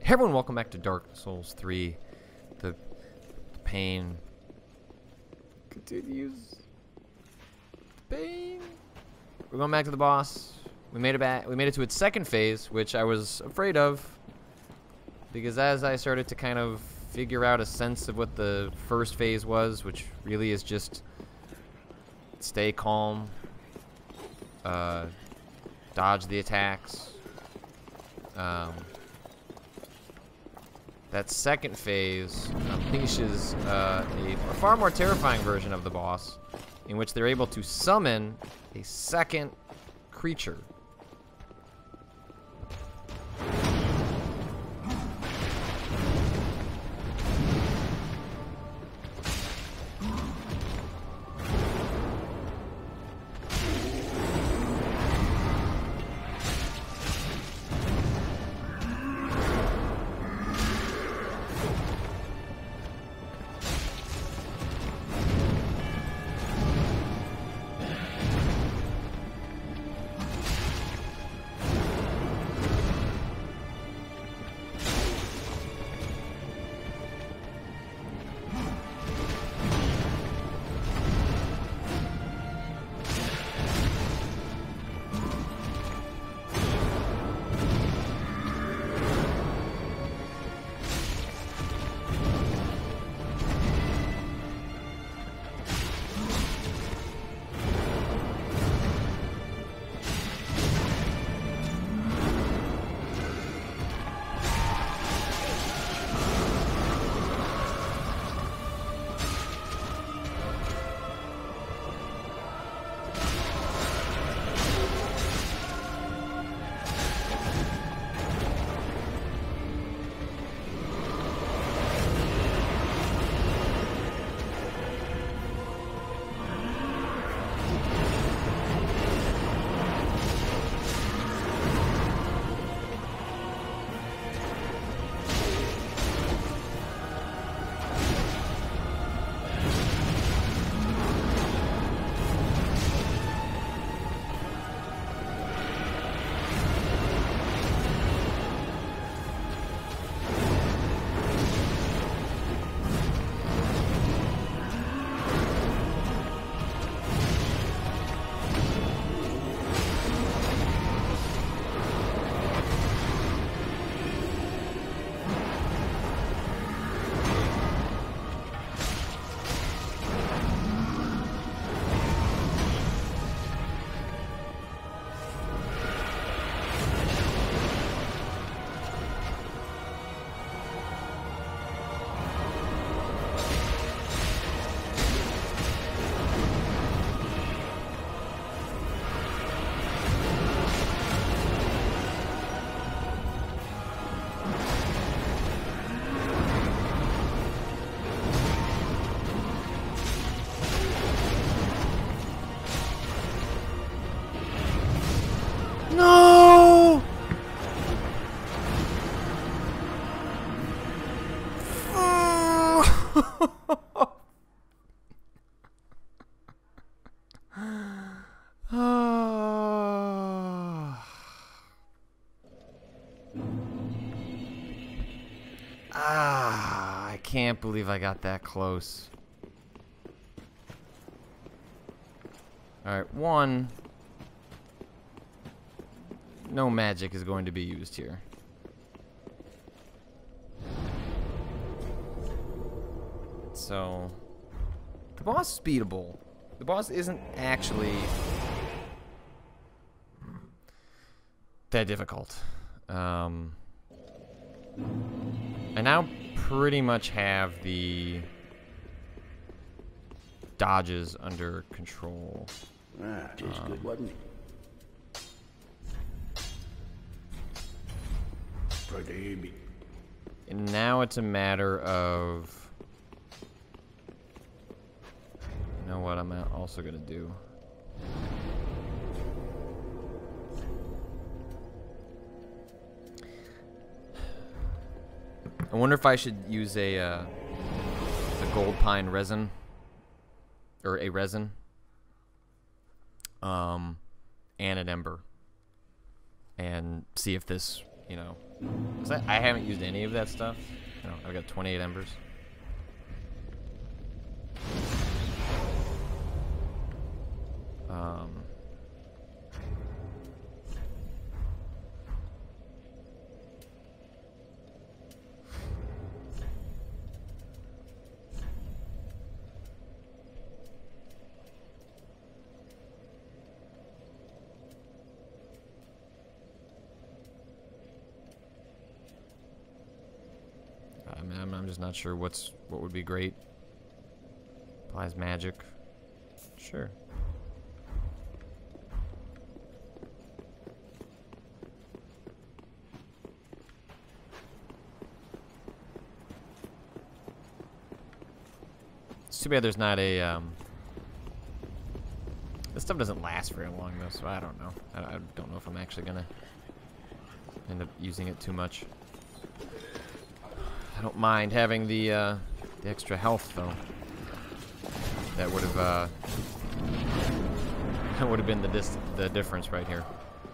Hey everyone, welcome back to Dark Souls 3. The pain continues. The pain. We're going back to the boss. We made it back. We made it to its second phase, which I was afraid of, because as I started to kind of figure out a sense of what the first phase was, which really is just stay calm, dodge the attacks. That second phase unleashes a far more terrifying version of the boss, in which they're able to summon a second creature. No! I can't believe I got that close. Alright, one. No magic is going to be used here. So, the boss is beatable. The boss isn't actually that difficult. I now pretty much have the dodges under control. Ah, tastes good, wasn't it? Pretty. And now it's a matter of... You know what I'm also gonna do? I wonder if I should use a gold pine resin, or a resin, and an ember, and see if this you know, 'cause I haven't used any of that stuff. You know, I've got 28 embers. I'm just not sure what would be great. Applies magic. Sure. It's too bad there's not a this stuff doesn't last very long though, so I don't know. I don't know if I'm actually gonna end up using it too much. I don't mind having the extra health though. That would have that would have been the difference right here.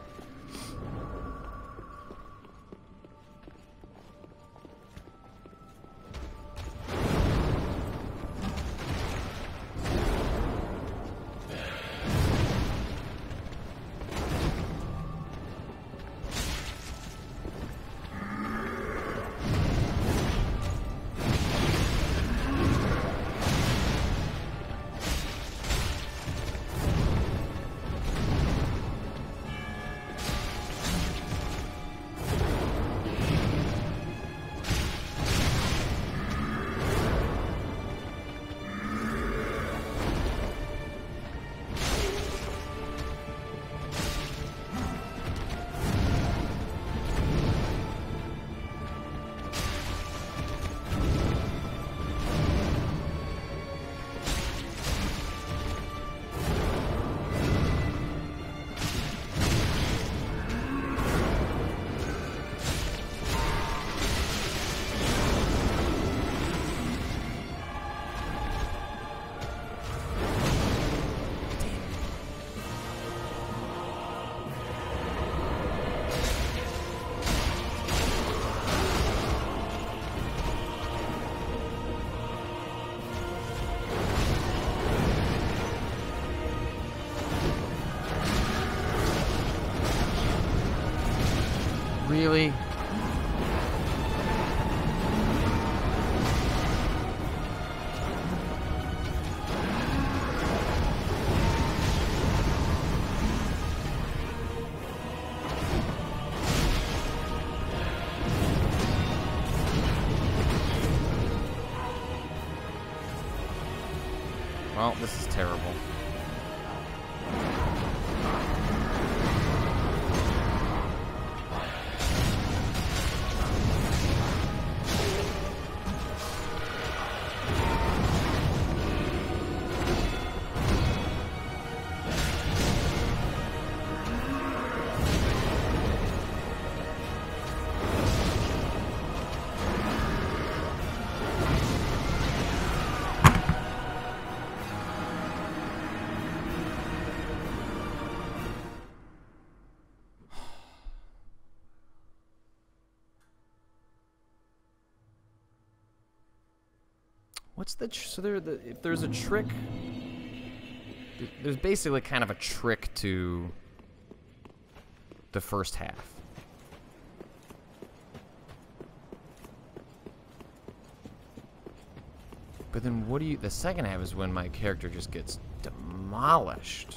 Really? Well, this is terrible. What's the so if there's a trick, there's basically kind of a trick to the first half. But then what do you, the second half is when my character just gets demolished.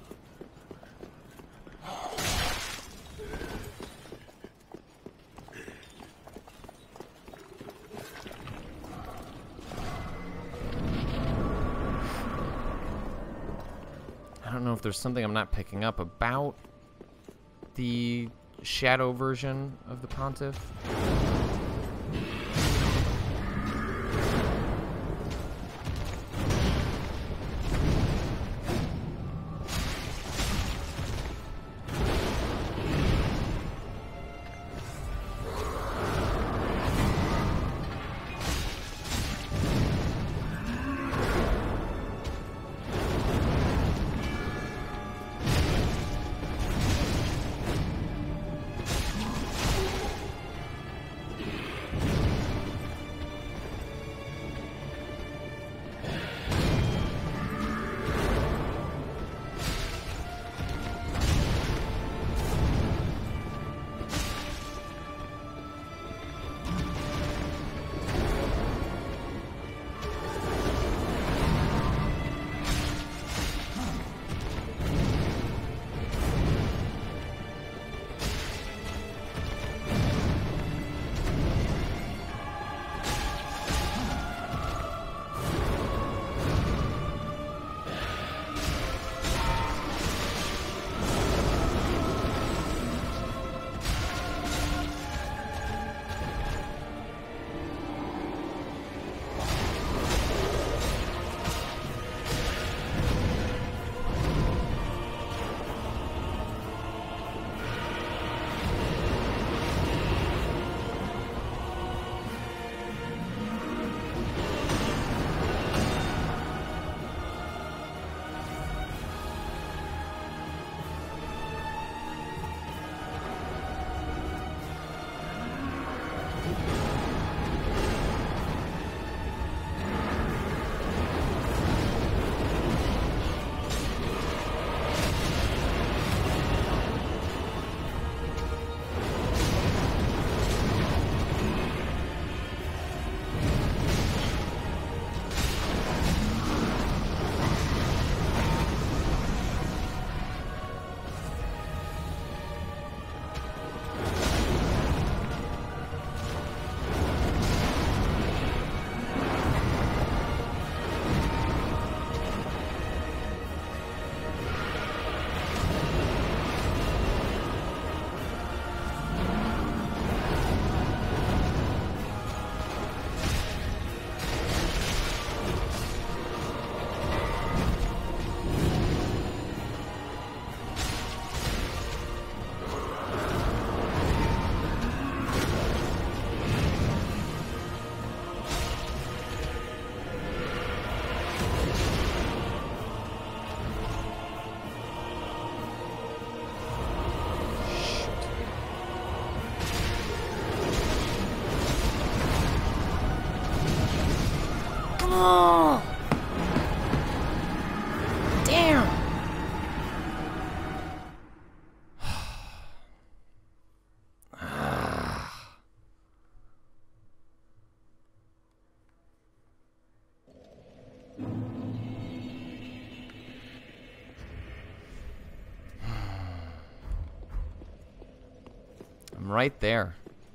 I don't know if there's something I'm not picking up about the shadow version of the Pontiff. Oh! Damn! I'm right there.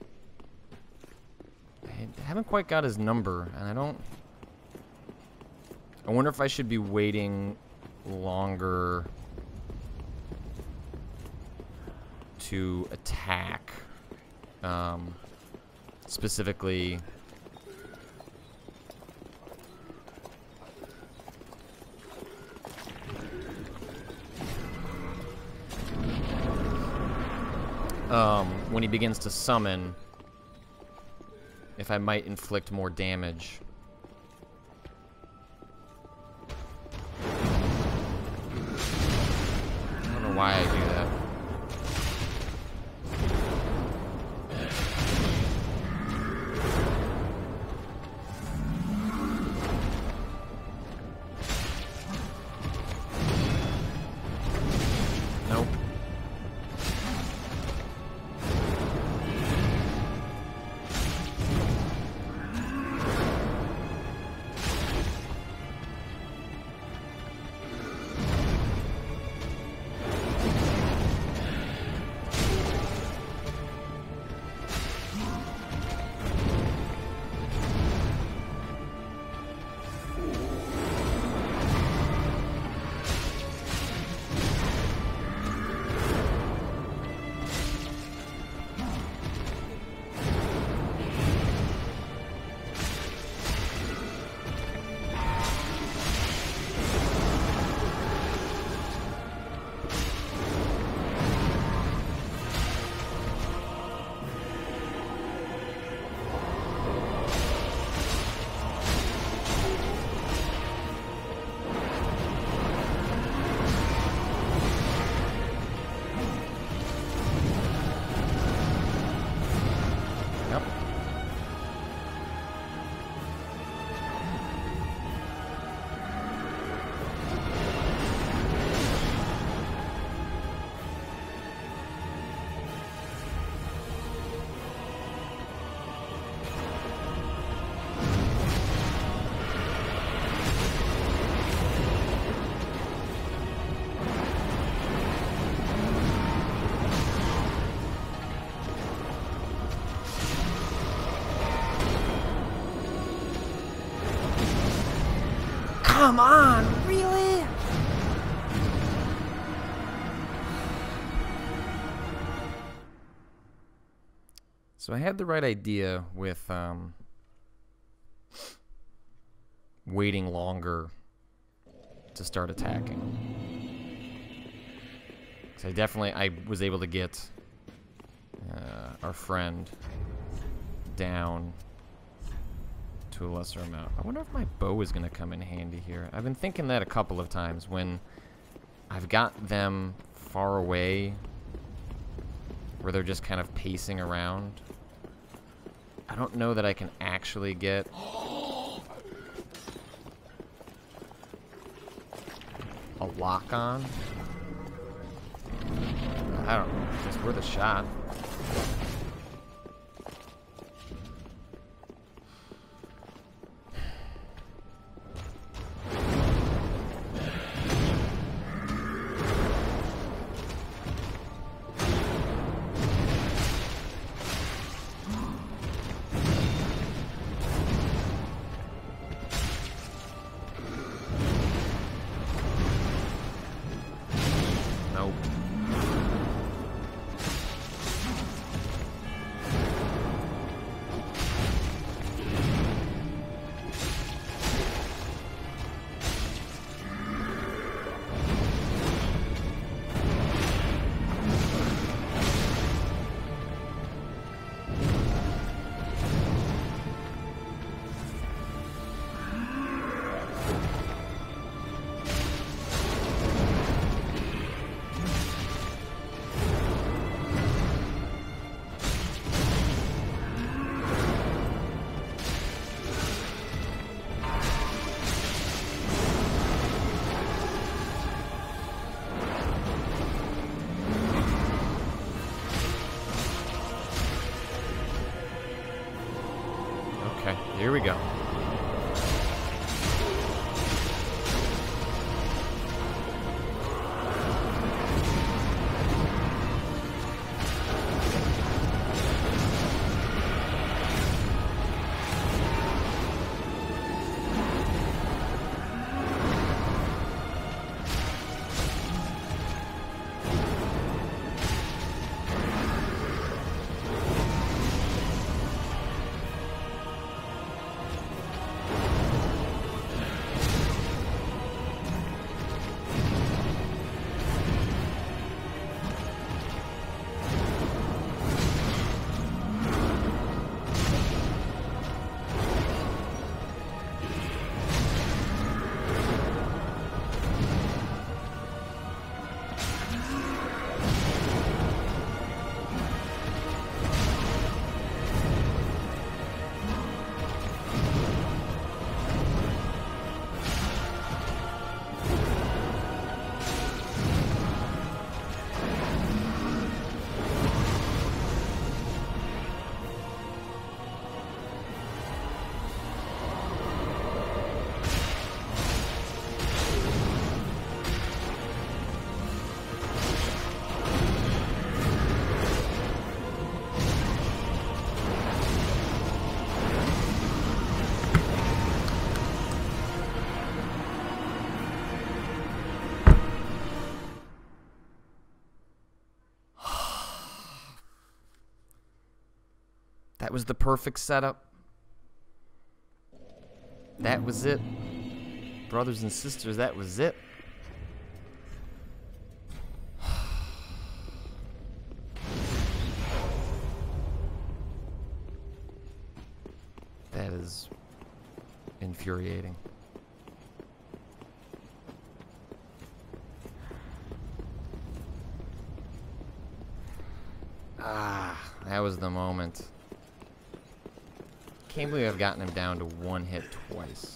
I haven't quite got his number, and I don't... I wonder if I should be waiting longer to attack. Specifically... when he begins to summon, if I might inflict more damage. I don't know why I do that. Nope. Come on, really? So I had the right idea with waiting longer to start attacking. So I was able to get our friend down to a lesser amount. I wonder if my bow is going to come in handy here. I've been thinking that a couple of times when I've got them far away where they're just kind of pacing around. I don't know that I can actually get a lock on. I don't know. It's worth a shot. Okay, here we go. That was the perfect setup. That was it. Brothers and sisters, that was it. That is infuriating. Ah, that was the moment. Can't believe I've gotten him down to one hit twice.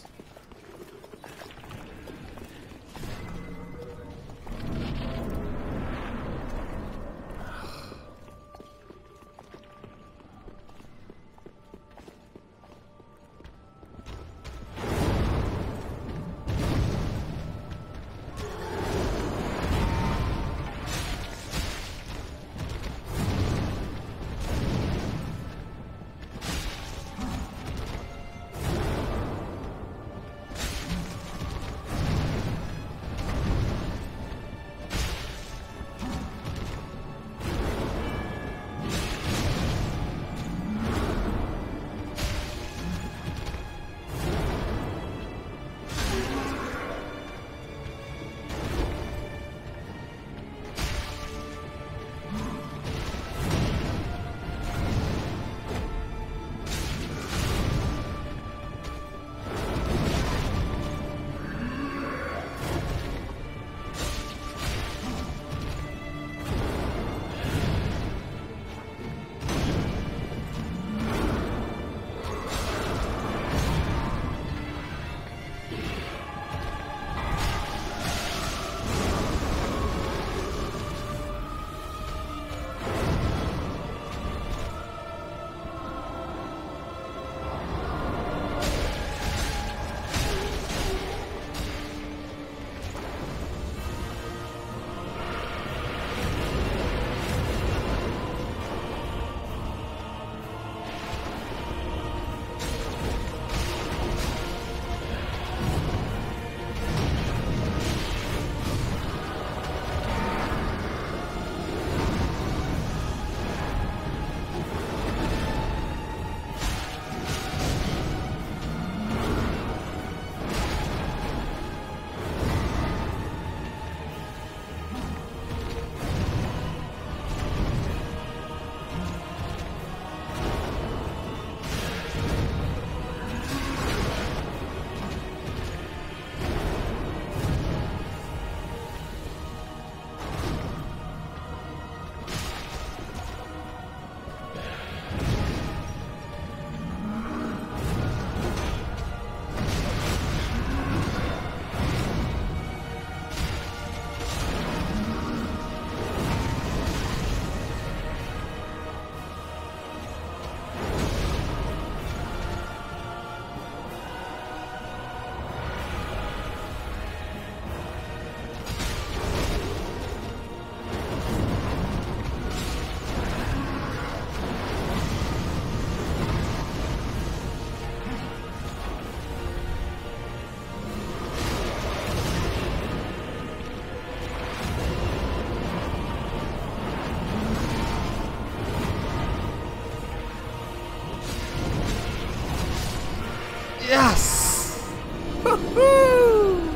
Yes! Woo-hoo!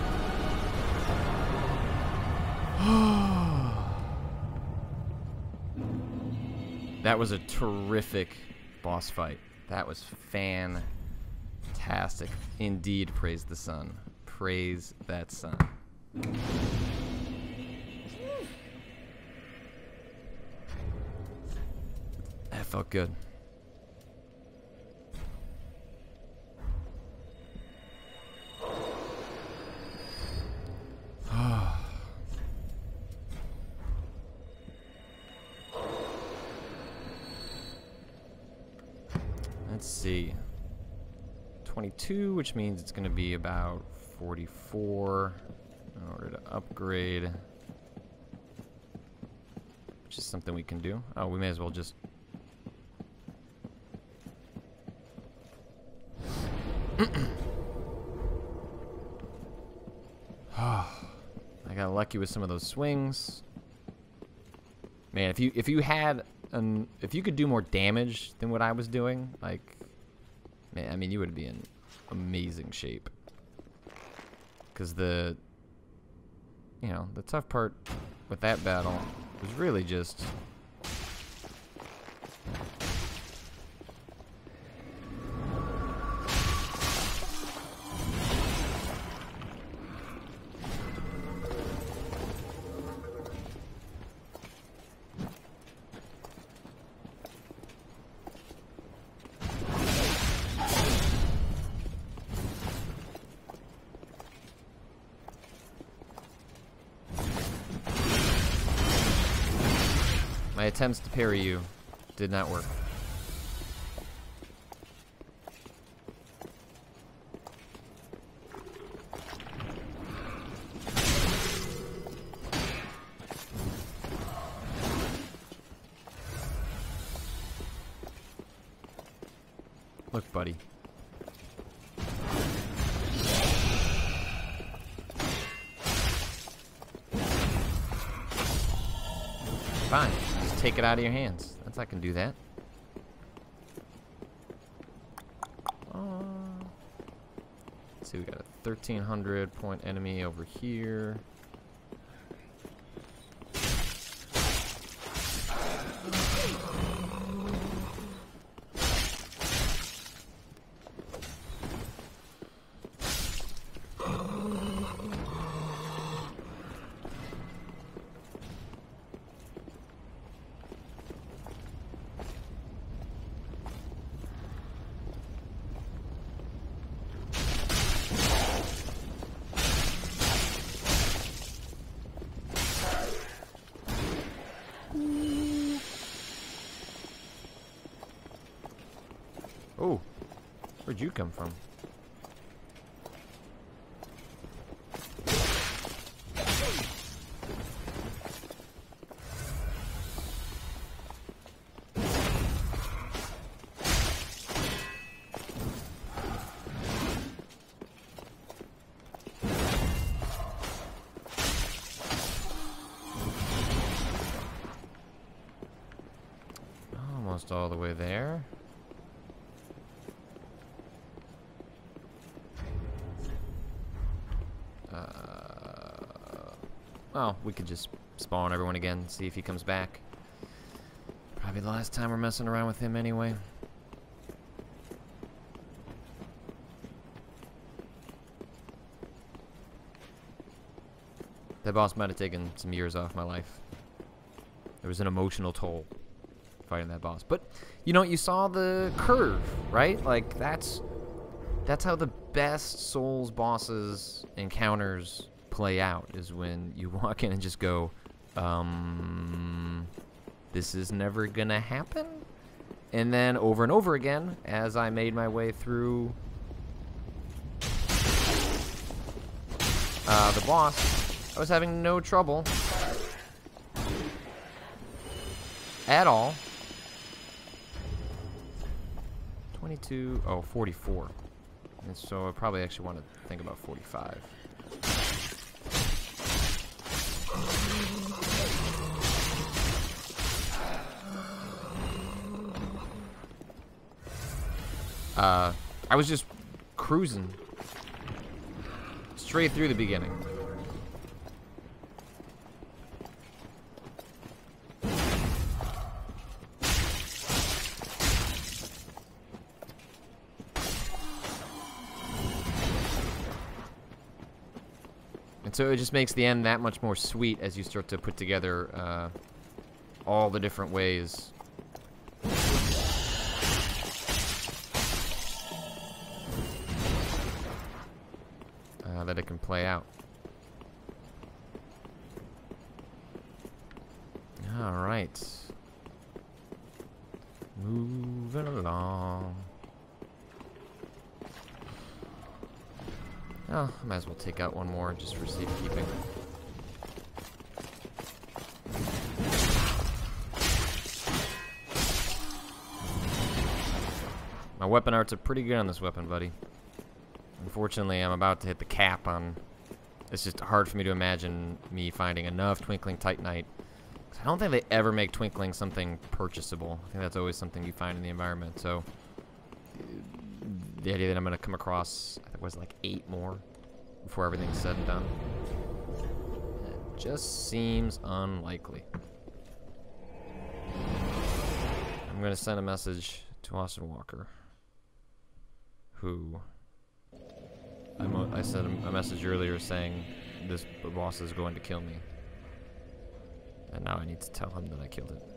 That was a terrific boss fight. That was fantastic. Indeed, praise the sun. Praise that sun. That felt good. Let's see. 22, which means it's going to be about 44 in order to upgrade. Which is something we can do. Oh, we may as well just... I got lucky with some of those swings. Man, if you had if you could do more damage than what I was doing, like, man, I mean, you would be in amazing shape. Because the tough part with that battle was really just my attempts to parry you did not work. Look, buddy. Fine. Just take it out of your hands. I can do that. Let's see, we got a 1,300 point enemy over here. Oh, where'd you come from? Almost all the way there. Oh, we could just spawn everyone again, see if he comes back. Probably the last time we're messing around with him anyway. That boss might have taken some years off my life. There was an emotional toll fighting that boss. But, you saw the curve, right? Like, that's how the best Souls bosses encounters play out, is when you walk in and just go, this is never gonna happen? And then over and over again, as I made my way through the boss, I was having no trouble at all. 22, oh, 44. And so I probably actually want to think about 45. I was just cruising straight through the beginning. And so it just makes the end that much more sweet as you start to put together all the different ways that it can play out. All right. Moving along. Oh, I might as well take out one more just for safekeeping. My weapon arts are pretty good on this weapon, buddy. Unfortunately, I'm about to hit the cap on... It's just hard for me to imagine me finding enough Twinkling Titanite. I don't think they ever make Twinkling something purchasable. I think that's always something you find in the environment, so... The idea that I'm going to come across, I think it was like 8 more before everything's said and done. It just seems unlikely. I'm going to send a message to Austin Walker, who I sent a message earlier saying this boss is going to kill me. And now I need to tell him that I killed it.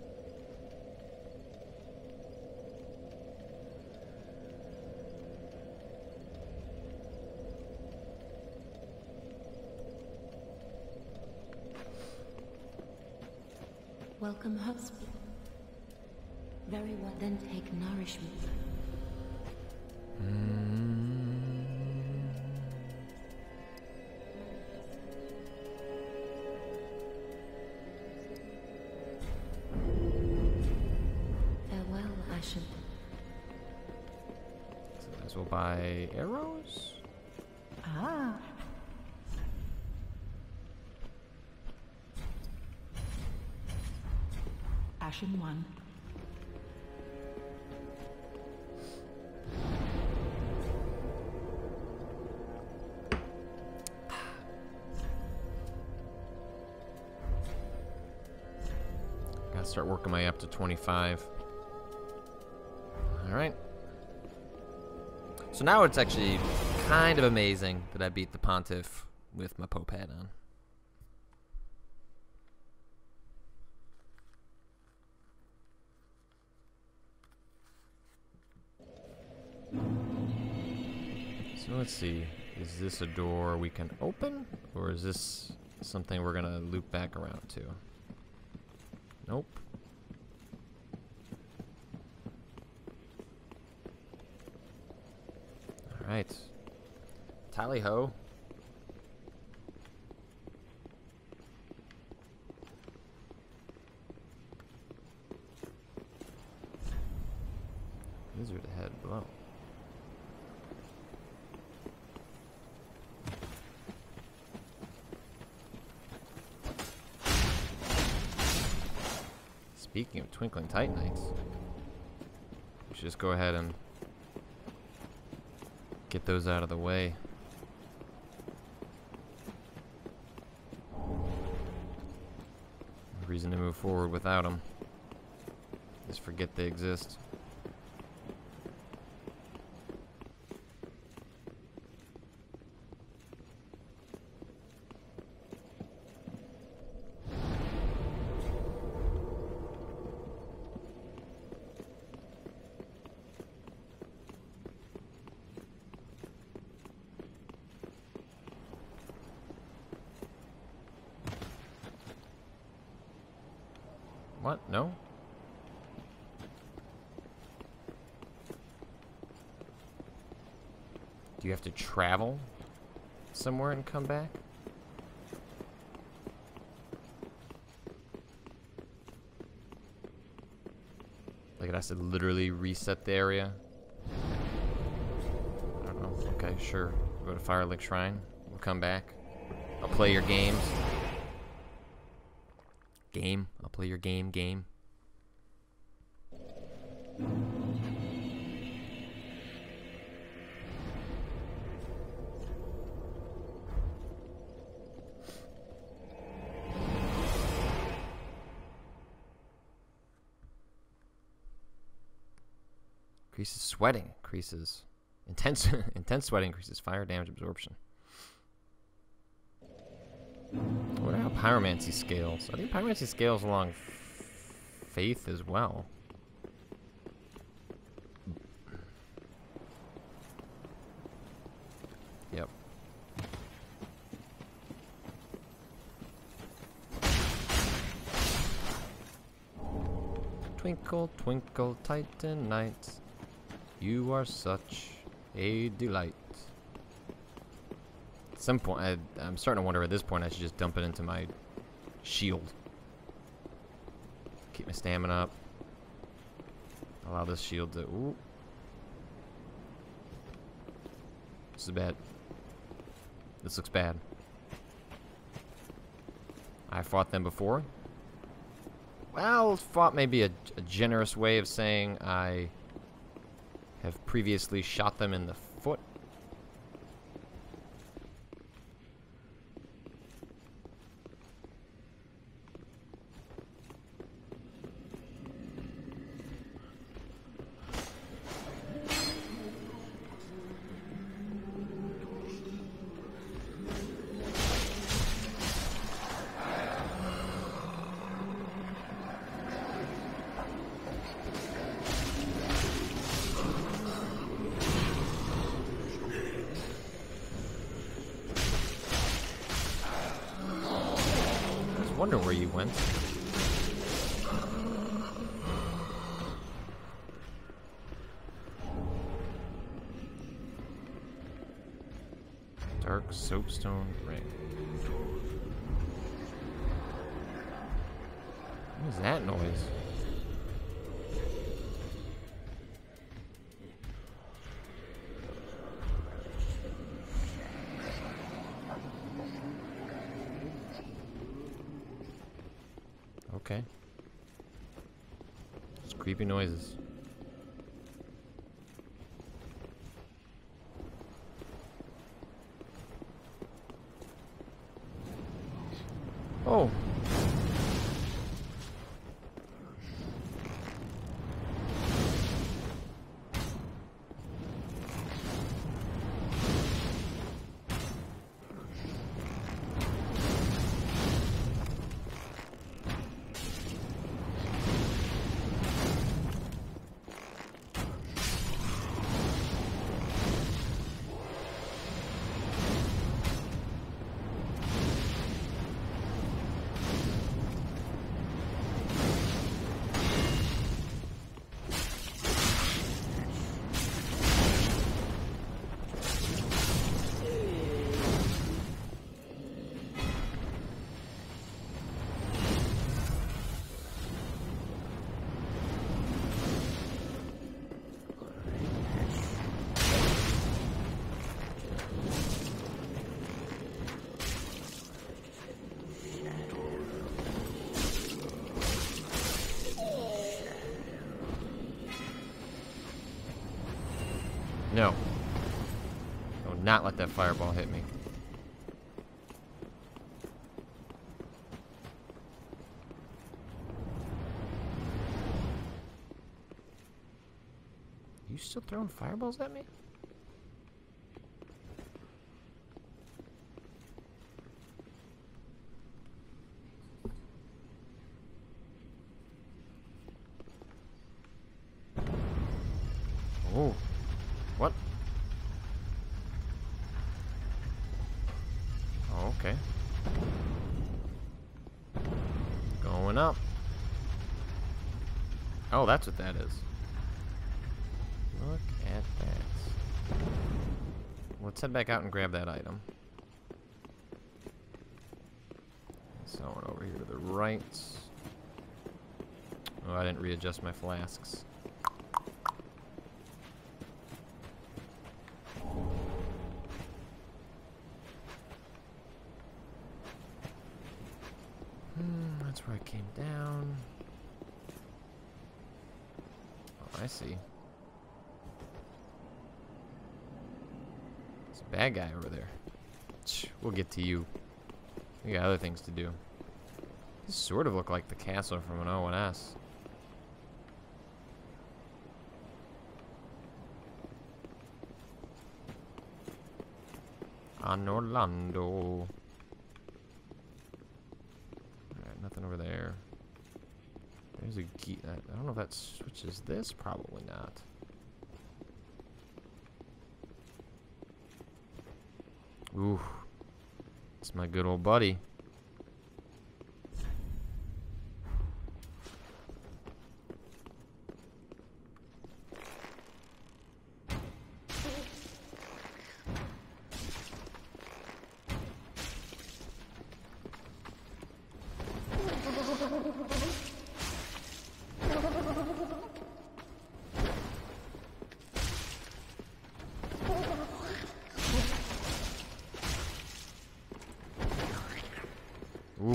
Welcome, husband. Very well, then take nourishment. Farewell, Ashen. So might as well buy arrows. Ah. Ashen 1. Gotta start working my way up to 25. Alright. So now it's actually kind of amazing that I beat the Pontiff with my Pope hat on. So let's see, is this a door we can open, or is this something we're gonna loop back around to? Nope. Alright. Tally ho. Wizard head below. Speaking of Twinkling Titanites, we should just go ahead and get those out of the way. No reason to move forward without them. Just forget they exist. What? No? Do you have to travel somewhere and come back? Like it has to literally reset the area? I don't know. Okay, sure. Go to Firelink Shrine. We'll come back. I'll play your games. I'll play your game. Increases sweating. Increases intense intense sweating. Increases fire damage absorption. What about pyromancy scales? I think pyromancy scales along faith as well. Yep. Twinkle, twinkle, Titan Knight, you are such a delight. At some point, I'm starting to wonder at this point I should just dump it into my shield. Keep my stamina up. Allow this shield to... Ooh. This is bad. This looks bad. I fought them before. Well, fought may be a generous way of saying I have previously shot them in the foot. I wonder where you went. Dark soapstone ring. What is that noise? Okay. Just creepy noises. Oh. No. I will not let that fireball hit me. You still throwing fireballs at me? Oh. What? Oh, okay. Going up. Oh, that's what that is. Look at that. Let's head back out and grab that item. Someone over here to the right. Oh, I didn't readjust my flasks. That's where I came down. Oh, I see. There's a bad guy over there. We'll get to you. We got other things to do. These sort of look like the castle from an O&S. On Orlando. Alright, nothing over there. There's a key. I don't know if that switches this. Probably not. Ooh. It's my good old buddy. Ooh.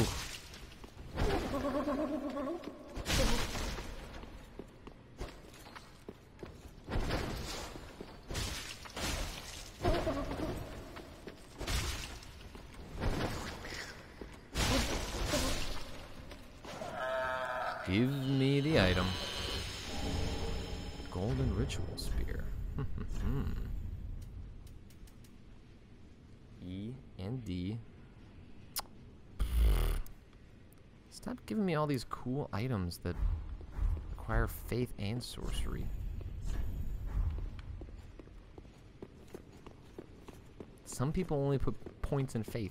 Give me the item. Golden ritual spear. E and D. Stop giving me all these cool items that require faith and sorcery. Some people only put points in faith.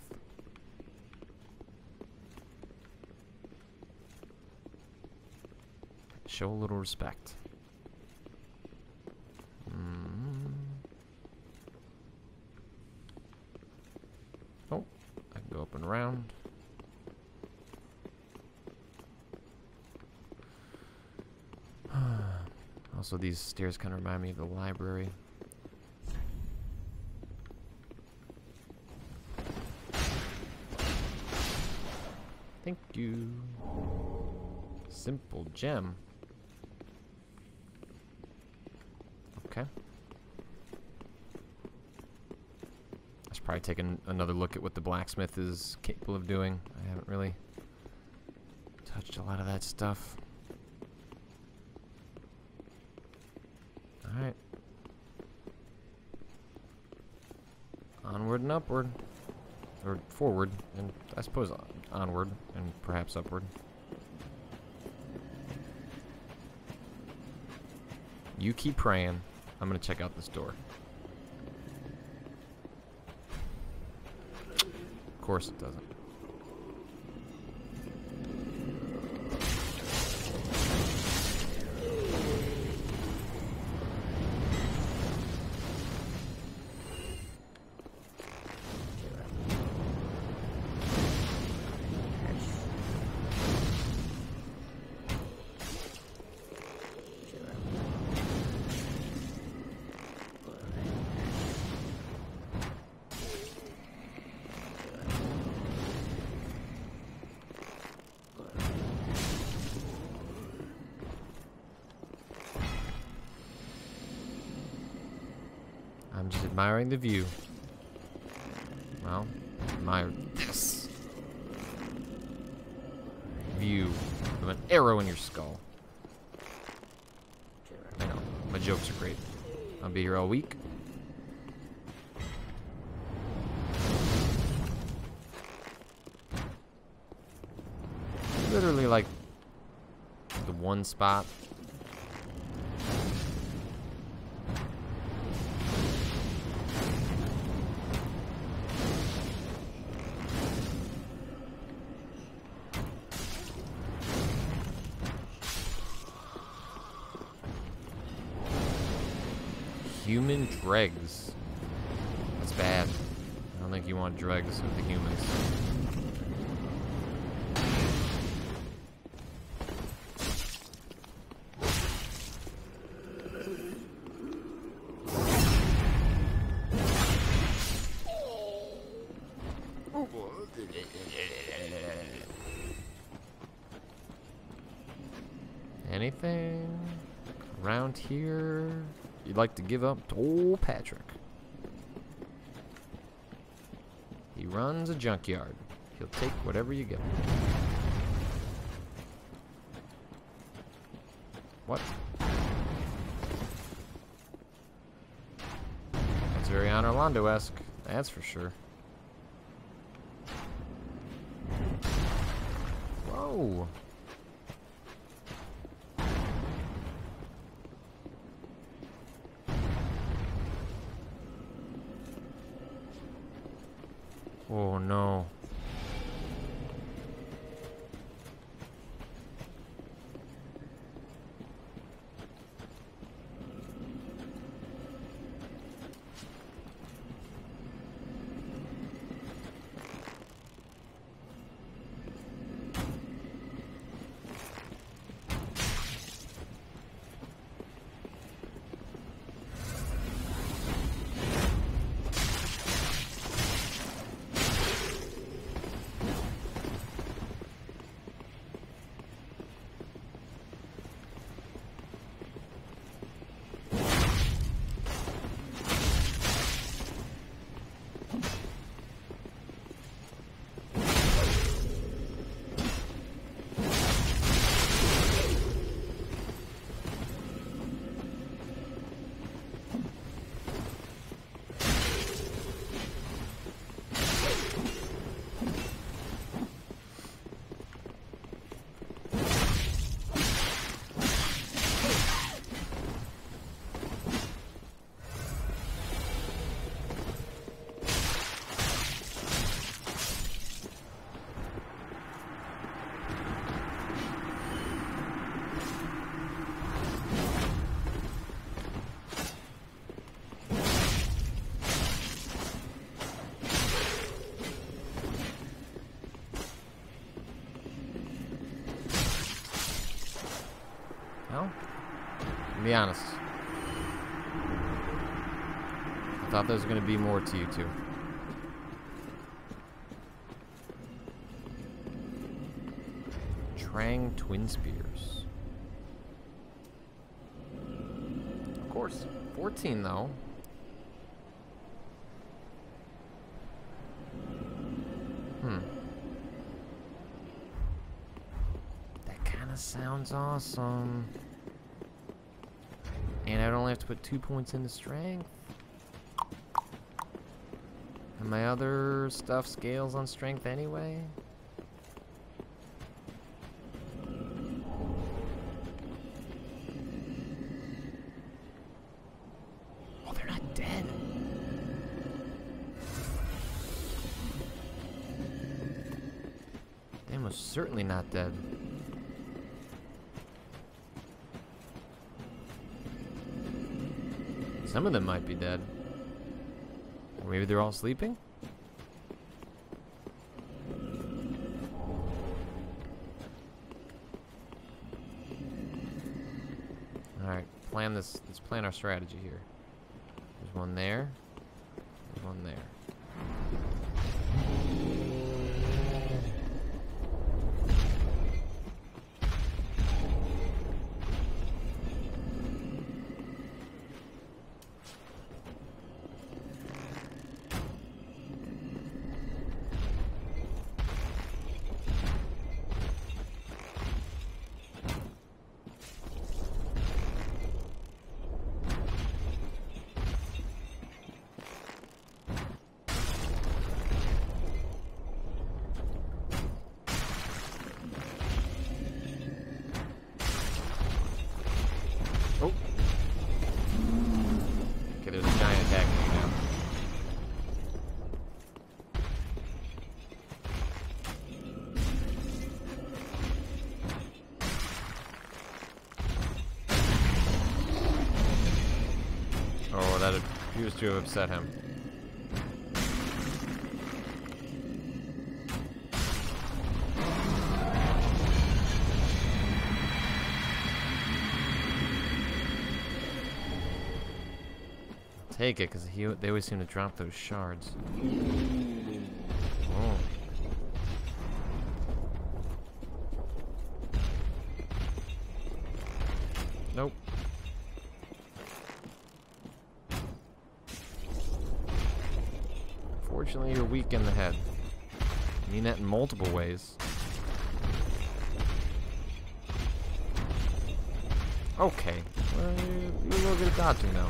Show a little respect. Oh, I can go up and around. Also, these stairs kind of remind me of the library. Thank you. Simple gem. Okay. I should probably take another look at what the blacksmith is capable of doing. I haven't really touched a lot of that stuff. Alright. Onward and upward. Or forward, and I suppose onward, and perhaps upward. You keep praying. I'm gonna check out this door. Of course it doesn't. I'm just admiring the view. Well, admire this view of an arrow in your skull. I know, my jokes are great. I'll be here all week. Literally like the one spot. Human dregs. That's bad. I don't think you want dregs with the humans. Anything around here you'd like to give up to old Patrick? He runs a junkyard. He'll take whatever you give him. What? That's very Orlando-esque, that's for sure. No. Oh no. Well, to be honest, I thought there was going to be more to you two. Trang Twin Spears. Of course, 14 though. That kind of sounds awesome. And I'd only have to put 2 points into strength. And my other stuff scales on strength anyway. Oh, they're not dead. They're most certainly not dead. Some of them might be dead. Or maybe they're all sleeping? Alright, let's plan our strategy here. There's one there. There's one there. Oh. Okay, there's a giant attacking me now. Oh, that appears to have upset him. Take it, because they always seem to drop those shards. Oh. Nope. Unfortunately, you're weak in the head. I mean that in multiple ways. Okay. Well, you're a little bit of dodging now.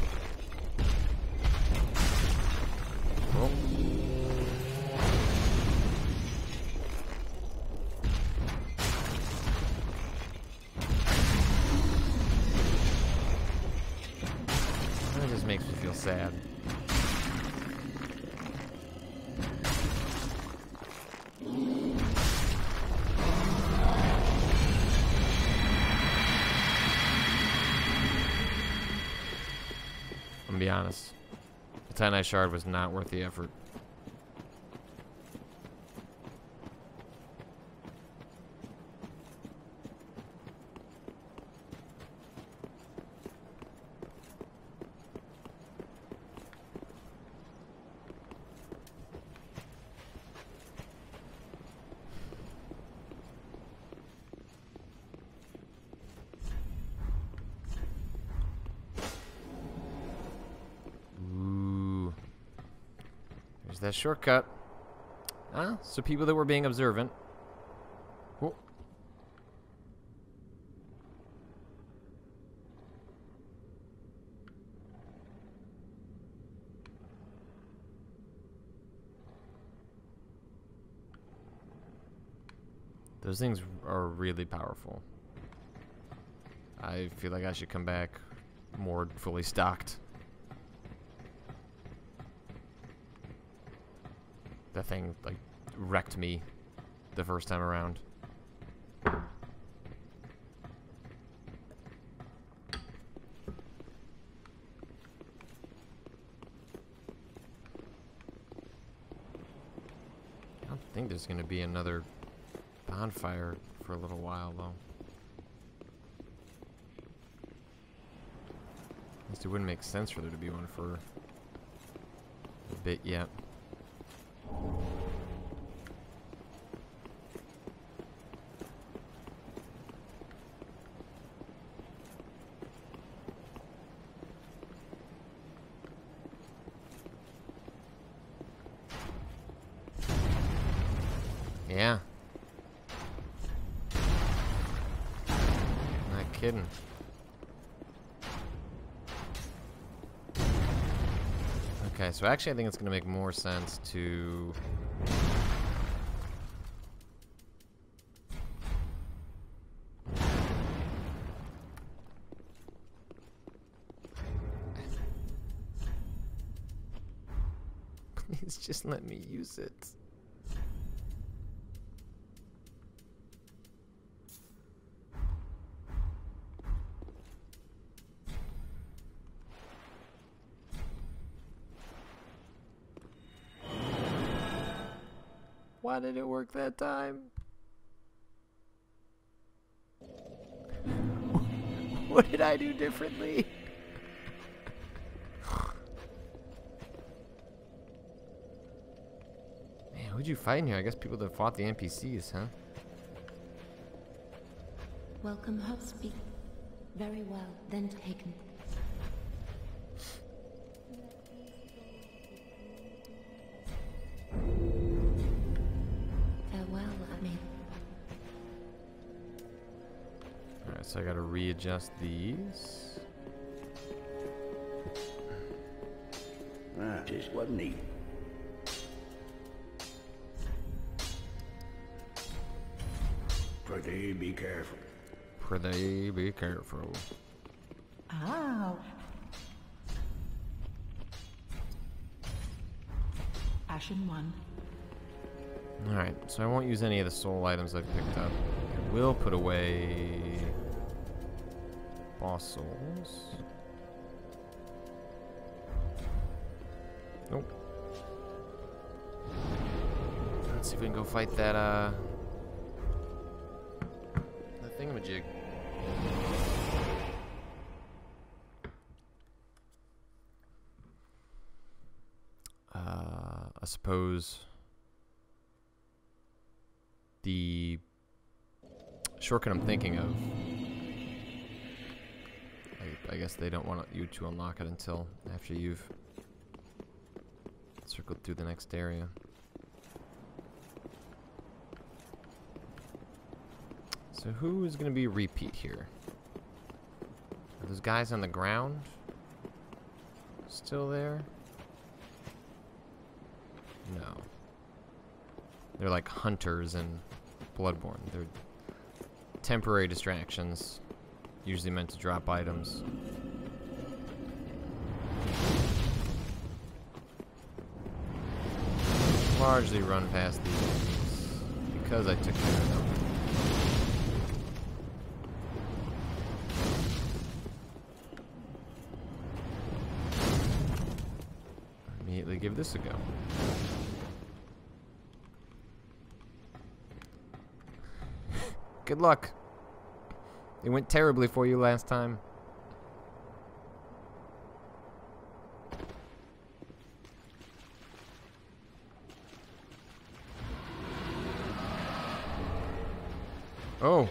Oh. sad. I'm gonna be honest. The Titanite Shard was not worth the effort. That shortcut. Ah, so people that were being observant. Whoa. Those things are really powerful. I feel like I should come back more fully stocked. That thing, like, wrecked me the first time around. I don't think there's going to be another bonfire for a little while, though. At least it wouldn't make sense for there to be one for a bit yet. Yeah. Not kidding. Okay, so actually I think it's going to make more sense to... Please just let me use it. Why did it work that time? What did I do differently? Man, who'd you fight in here? I guess people that fought the NPCs, huh? Welcome, Hubspeak. Very well, then taken. Alright, so I gotta readjust these. Ah, just wasn't neat. Pretty be careful. Pretty be careful. Oh. Ashen one. Alright, so I won't use any of the soul items I've picked up. I will put away boss souls. Nope. Let's see if we can go fight that that thingamajig. I suppose the shortcut I'm thinking of, I guess they don't want you to unlock it until after you've circled through the next area. So who is going to be a repeat here? Are those guys on the ground still there? No. They're like hunters in Bloodborne. They're temporary distractions, usually meant to drop items. largely run past these enemies because I took care of them. Immediately give this a go. Good luck. It went terribly for you last time. Oh.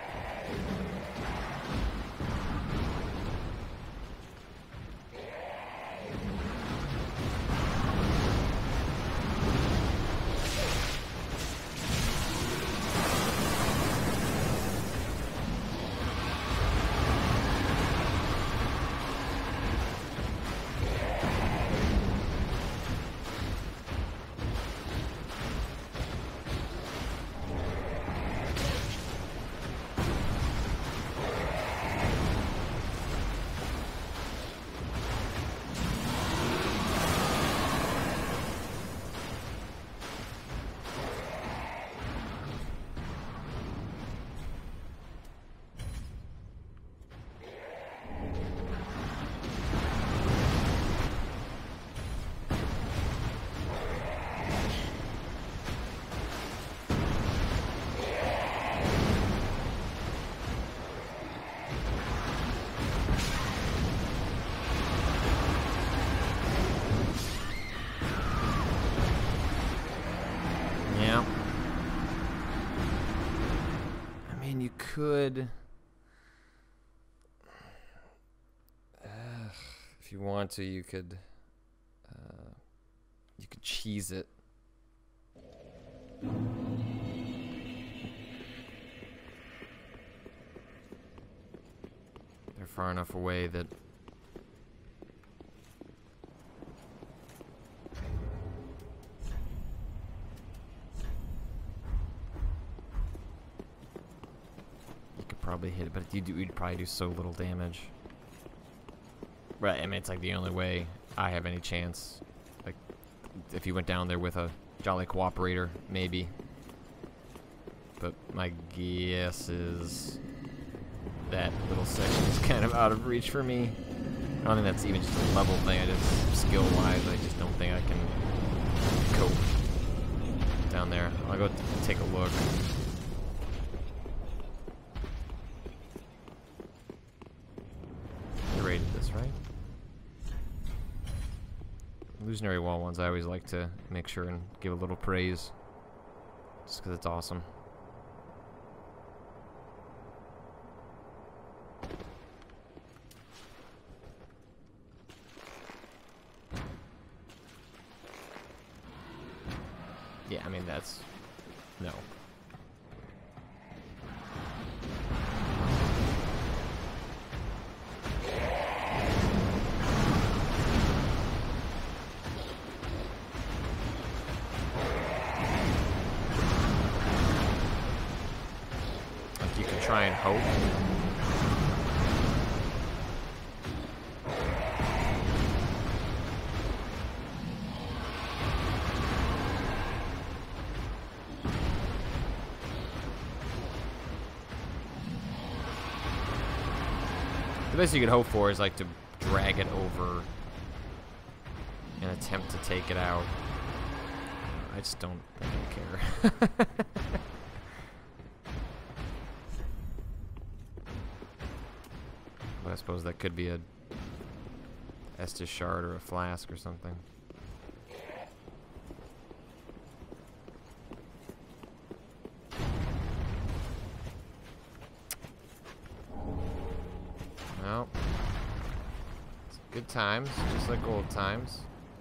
Could, if you want to, you could cheese it. They're far enough away that probably hit it, but you'd probably do so little damage. Right, I mean, it's like the only way I have any chance. Like, if you went down there with a Jolly Cooperator, maybe. But my guess is that little section is kind of out of reach for me. I don't think that's even just a level thing. I just, skill-wise, I just don't think I can cope down there. I'll go take a look. Illusionary wall ones, I always like to make sure and give a little praise, just because it's awesome. Yeah, I mean, that's... no. Try and hope. The best you could hope for is like to drag it over and attempt to take it out. I just don't care. I suppose that could be a Estus shard or a flask or something. Well, it's good times, just like old times.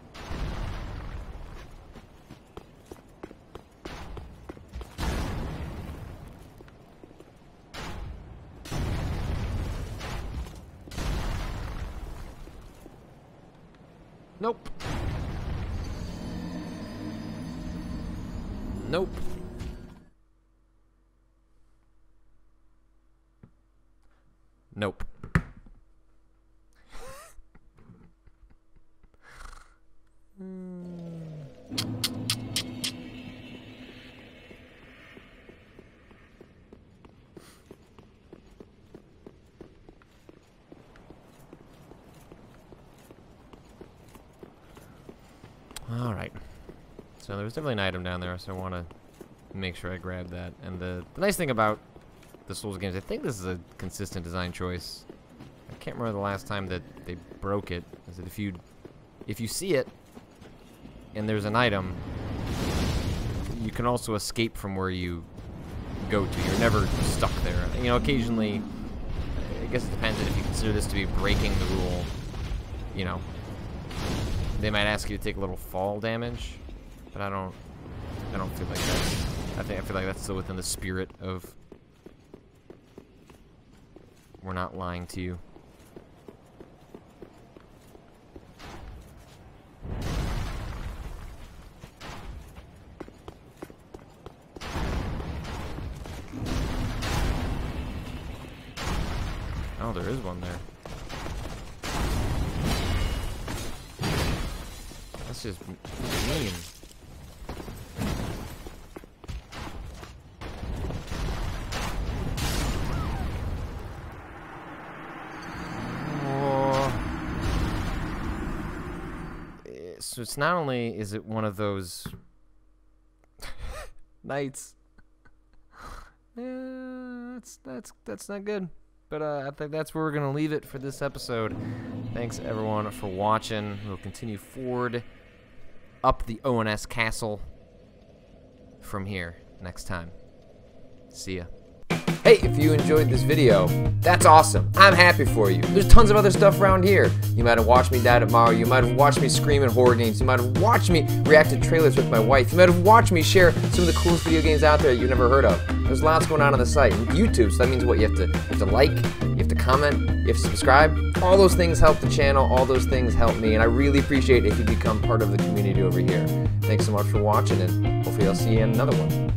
Nope. Nope. Nope. Alright. So there was definitely an item down there, so I want to make sure I grab that. And the nice thing about the Souls games, I think this is a consistent design choice. I can't remember the last time that they broke it. Is that if you see it and there's an item, you can also escape from where you go to. You're never stuck there. You know, occasionally, I guess it depends if you consider this to be breaking the rule. You know, they might ask you to take a little fall damage, but I don't feel like that. I feel like that's still within the spirit of we're not lying to you. Oh, there is one there. That's just mean. So it's not only is it one of those nights. Yeah, that's not good. But I think that's where we're gonna leave it for this episode. Thanks everyone for watching. We'll continue forward up the ONS castle from here next time. See ya. Hey, if you enjoyed this video, that's awesome. I'm happy for you. There's tons of other stuff around here. You might have watched me die at Mario. You might have watched me scream at horror games. You might have watched me react to trailers with my wife. You might have watched me share some of the coolest video games out there you've never heard of. There's lots going on the site. YouTube, so that means what? You have to like, you have to comment, you have to subscribe. All those things help the channel. All those things help me, and I really appreciate it if you become part of the community over here. Thanks so much for watching, and hopefully I'll see you in another one.